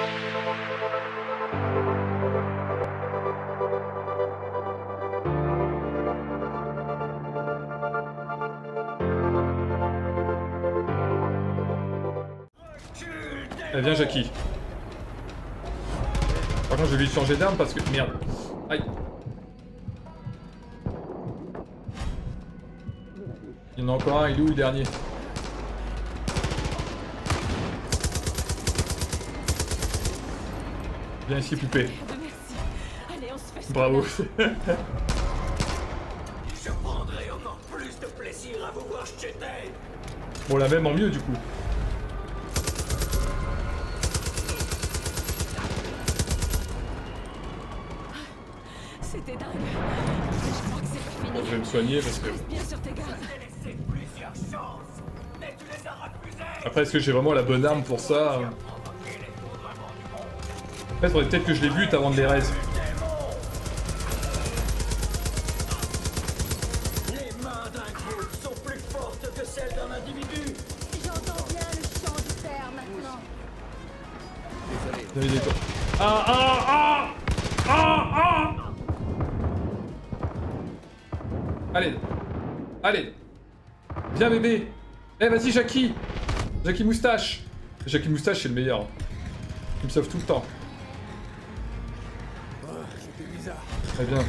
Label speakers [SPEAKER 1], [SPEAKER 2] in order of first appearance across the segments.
[SPEAKER 1] Eh, viens Jackie. Par contre je vais lui changer d'arme parce que... Merde. Aïe. Il y en a encore un, il est où le dernier? Viens ici poupée. Bravo.
[SPEAKER 2] Je prendrai encore plus de plaisir à vous voir jeter.
[SPEAKER 1] Bon la même en mieux du coup.
[SPEAKER 3] C'était dingue. Je crois que c'est fini.
[SPEAKER 1] Bon, je vais me soigner parce que...
[SPEAKER 3] Bien sur tes gardes.
[SPEAKER 1] Après est-ce que j'ai vraiment la bonne arme pour ça? En fait faudrait peut-être que je les bute avant de les raise.
[SPEAKER 2] Les mains d'un groupe sont plus fortes que celles d'un individu.
[SPEAKER 4] J'entends bien le chant du père maintenant.
[SPEAKER 1] Désolé. Ah ah ah ah ah. Allez. Allez. Viens bébé. Eh vas-y Jackie. Jackie Moustache. Jackie Moustache c'est le meilleur. Il me sauve tout le temps.
[SPEAKER 2] C'était bizarre.
[SPEAKER 1] Très bien.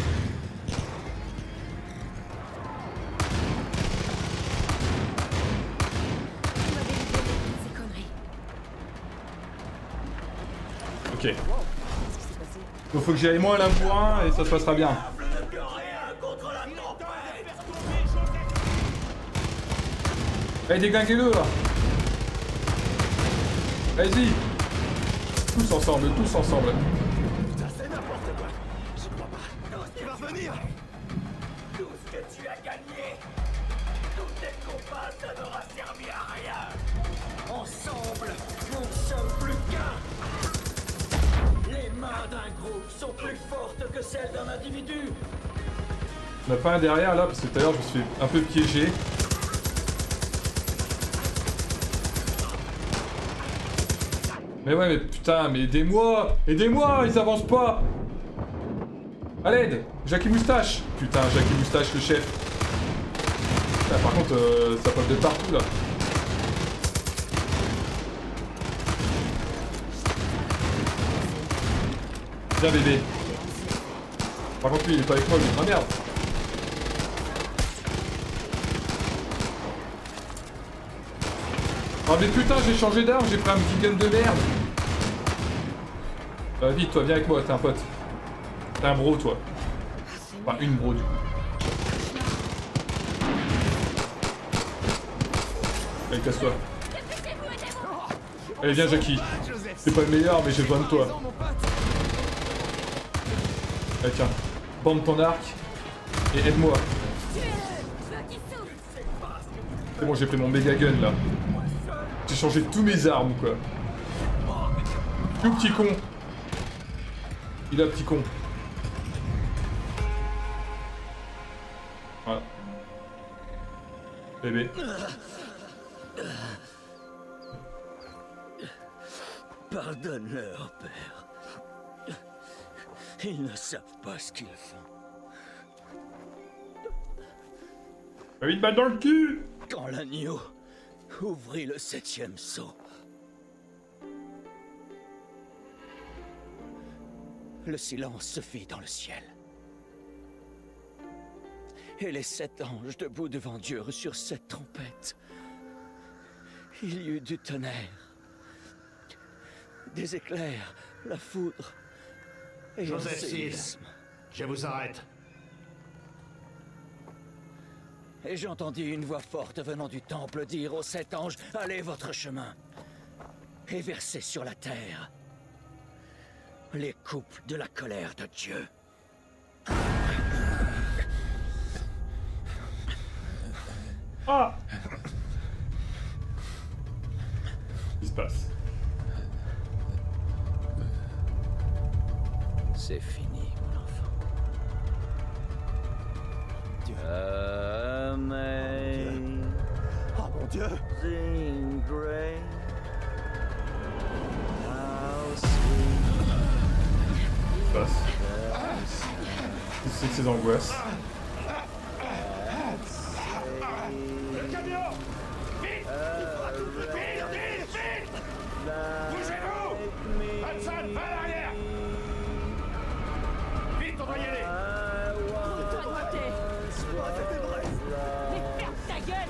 [SPEAKER 1] Ok. Donc faut que j'aille moins l'un pour un et ça se passera bien. Allez déglinguez-le là. Vas-y. Tous ensemble, tous ensemble.
[SPEAKER 2] Putain, c'est n'importe quoi. Je crois pas. Il va revenir. Tout ce que tu as gagné, tous tes combats, ça n'aura servi à rien. Ensemble, nous ne sommes plus qu'un. Les mains d'un groupe sont plus fortes que celles d'un individu.
[SPEAKER 1] On a pas un derrière là parce que tout à l'heure je me suis fait un peu piéger. Mais ouais mais putain mais aidez-moi. Aidez-moi, ils avancent pas. À l'aide. Jackie Moustache. Putain Jackie Moustache le chef. Ah, par contre ça pop de partout là. Viens bébé. Par contre lui il est pas avec moi lui. Ah merde. Ah mais putain j'ai changé d'arme, j'ai pris un petit gun de merde. Vite toi, viens avec moi, t'es un pote. T'es un bro toi. Enfin une bro du coup. Allez casse-toi. Allez viens Jackie. C'est pas le meilleur mais j'ai besoin de toi. Allez tiens, bande ton arc et aide-moi. C'est bon j'ai pris mon méga gun là. J'ai changé tous mes armes quoi. Tout petit con. Il a petit con. Voilà. Bébé.
[SPEAKER 2] Pardonne-leur, père. Ils ne savent pas ce qu'ils font.
[SPEAKER 1] 8 balles dans le cul.
[SPEAKER 2] Quand l'agneau ouvrit le 7e sceau, le silence se fit dans le ciel. Et les 7 anges debout devant Dieu reçurent 7 trompettes. Il y eut du tonnerre, des éclairs, la foudre et
[SPEAKER 5] Joseph
[SPEAKER 2] un séisme.
[SPEAKER 5] je vous arrête.
[SPEAKER 2] Et j'entendis une voix forte venant du temple dire aux 7 anges, « Allez votre chemin, et versez sur la terre les coupes de la colère de Dieu. »
[SPEAKER 1] Ah. Qu'est-ce qui se passe?
[SPEAKER 2] C'est fini, mon enfant.
[SPEAKER 6] Dieu.
[SPEAKER 2] Amen.
[SPEAKER 6] Oh mon Dieu.
[SPEAKER 2] Sing great. How sweet
[SPEAKER 1] passe? Qu'est-ce que c'est que ces angoisses?
[SPEAKER 2] Le camion! Vite! Vite! Bougez-vous! Hudson, va à l'arrière! Vite, on doit y aller!
[SPEAKER 3] Toi de côté.
[SPEAKER 2] C'était vrai!
[SPEAKER 3] Mais ferme ta gueule.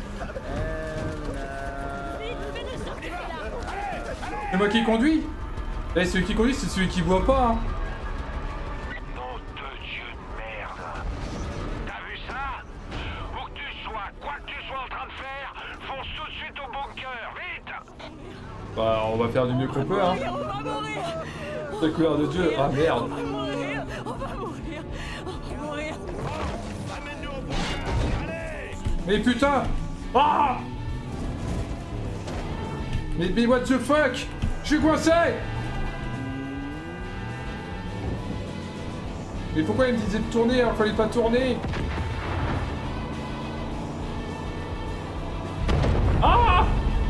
[SPEAKER 3] Vite, fais-nous sortir de là.
[SPEAKER 1] C'est moi qui conduis? Eh, celui qui conduit, c'est celui qui boit pas, hein.
[SPEAKER 5] Nom de Dieu de merde. T'as vu ça? Où que tu sois, quoi que tu sois en train de faire, fonce tout de suite au bunker, vite!
[SPEAKER 1] Bah, on va faire du mieux qu'on peut, hein.
[SPEAKER 3] On va mourir.
[SPEAKER 1] La couleur de Dieu. Ah, merde.
[SPEAKER 3] On va mourir. On va mourir. On va mourir.
[SPEAKER 2] Amène-nous au bunker! Allez!
[SPEAKER 1] Mais putain! Ah! Mais what the fuck? Je suis coincé! Mais pourquoi il me disait de tourner alors qu'il fallait pas tourner? Ah!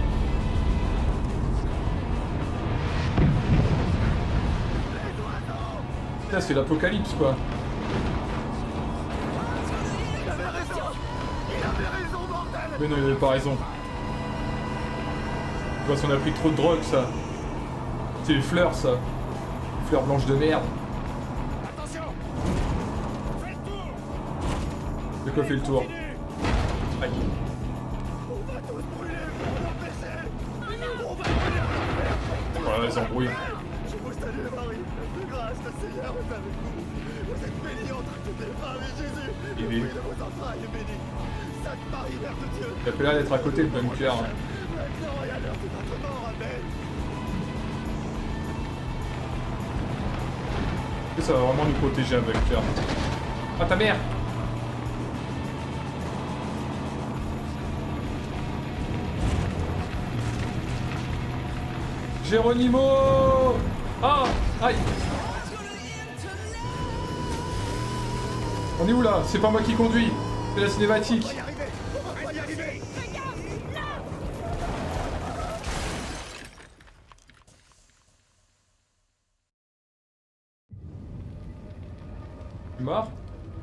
[SPEAKER 1] Putain, c'est l'apocalypse quoi.
[SPEAKER 2] Il avait raison, bordel!
[SPEAKER 1] Mais non, il avait pas raison. Je vois si on a pris trop de drogue ça. C'est les fleurs ça. Les fleurs blanches de merde.
[SPEAKER 2] Attention! Fais le tour!
[SPEAKER 1] De quoi fait le tour? Aïe.
[SPEAKER 2] On va tous brûler, faut l'empêcher! On va brûler!
[SPEAKER 1] Voilà, ils embrouillent.
[SPEAKER 2] Je vous salue, Marie. De grâce, le Seigneur est avec vous. Vous êtes bénie entre toutes les femmes et Jésus, le
[SPEAKER 1] Il est-
[SPEAKER 2] fruit de vos entrailles est béni. Sainte Marie, Mère de Dieu.
[SPEAKER 1] Il a pas l'air d'être à côté le bunker. Hein.
[SPEAKER 2] Maintenant et à l'heure de notre mort, Amen.
[SPEAKER 1] Ça va vraiment nous protéger un bunker. Ah ta mère! Géronimo! Ah! Aïe! On est où là? C'est pas moi qui conduis! C'est la cinématique!
[SPEAKER 2] On va y arriver. On va y arriver.
[SPEAKER 1] Tu es mort?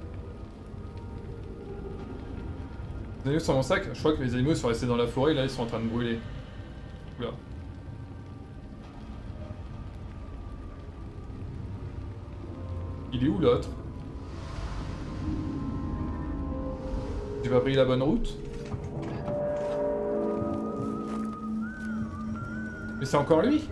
[SPEAKER 1] Les animaux sont dans mon sac? Je crois que les animaux sont restés dans la forêt, là ils sont en train de brûler. Oula. Il est où l'autre? Tu vas pris la bonne route? Mais c'est encore lui?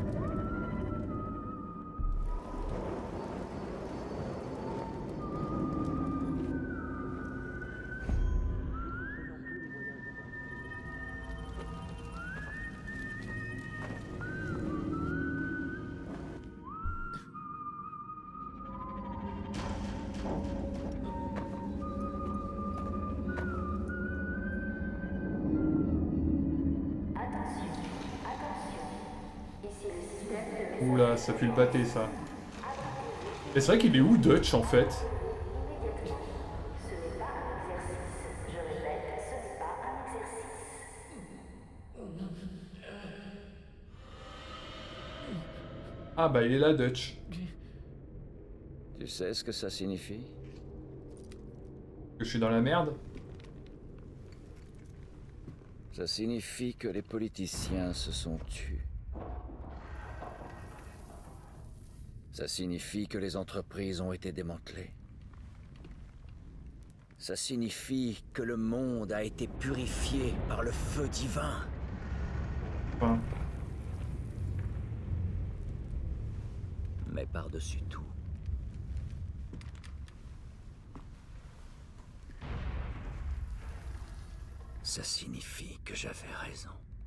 [SPEAKER 1] Oula, ça pue le pâté ça. Et c'est vrai qu'il est où Dutch en fait? Ah bah il est là Dutch.
[SPEAKER 6] Tu sais ce que ça signifie?
[SPEAKER 1] Que je suis dans la merde?
[SPEAKER 6] Ça signifie que les politiciens se sont tus. Ça signifie que les entreprises ont été démantelées. Ça signifie que le monde a été purifié par le feu divin.
[SPEAKER 1] Enfin,
[SPEAKER 6] Mais par-dessus tout, ça signifie que j'avais raison.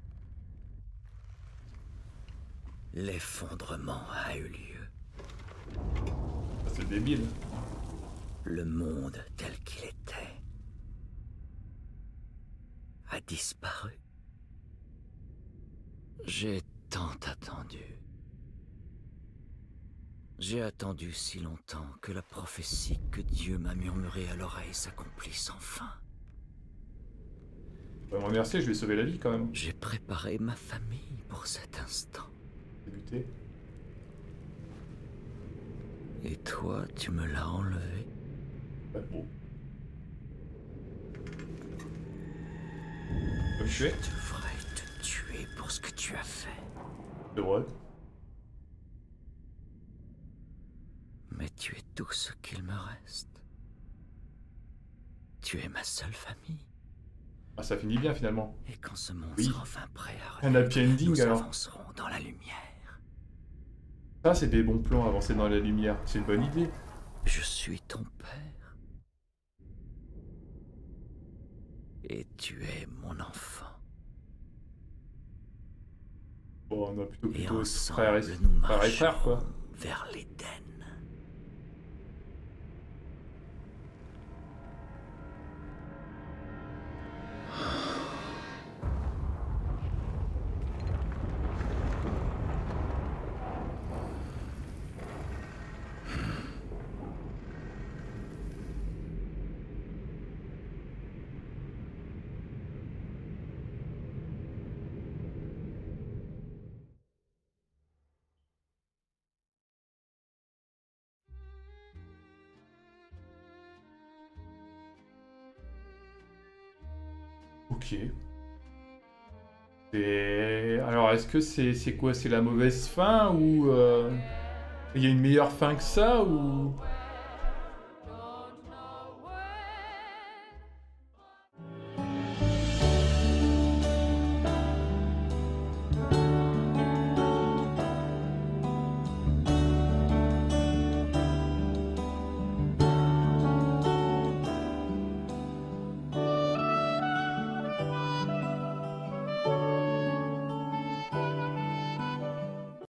[SPEAKER 6] L'effondrement a eu lieu.
[SPEAKER 1] c'est débile.
[SPEAKER 6] Le monde tel qu'il était a disparu. J'ai tant attendu. J'ai attendu si longtemps que la prophétie que Dieu m'a murmurée à l'oreille s'accomplisse enfin.
[SPEAKER 1] Bah, me remercier, je vais sauver la vie quand même.
[SPEAKER 6] J'ai préparé ma famille pour cet instant.
[SPEAKER 1] Débuter.
[SPEAKER 6] Et toi, tu me l'as enlevé.
[SPEAKER 1] Bon. Comme tu es.
[SPEAKER 6] Je devrais te tuer pour ce que tu as fait.
[SPEAKER 1] C'est vrai.
[SPEAKER 6] Mais tu es tout ce qu'il me reste. Tu es ma seule famille.
[SPEAKER 1] Ah, ça finit bien finalement.
[SPEAKER 6] Et quand ce monde
[SPEAKER 1] Oui.
[SPEAKER 6] sera enfin prêt à
[SPEAKER 1] Un happy ending
[SPEAKER 6] nous
[SPEAKER 1] alors.
[SPEAKER 6] avancerons dans la lumière.
[SPEAKER 1] Ça, c'est des bons plans, avancer dans la lumière. C'est une bonne idée.
[SPEAKER 6] Je suis ton père. Et tu es mon enfant.
[SPEAKER 1] Bon, on a plutôt
[SPEAKER 6] Et
[SPEAKER 1] être
[SPEAKER 6] ensemble,
[SPEAKER 1] frère
[SPEAKER 6] nous
[SPEAKER 1] et frère, quoi.
[SPEAKER 6] marcherons vers l'Éden.
[SPEAKER 1] Ok. Et alors, est-ce que c'est quoi? C'est la mauvaise fin ou il y a une meilleure fin que ça ou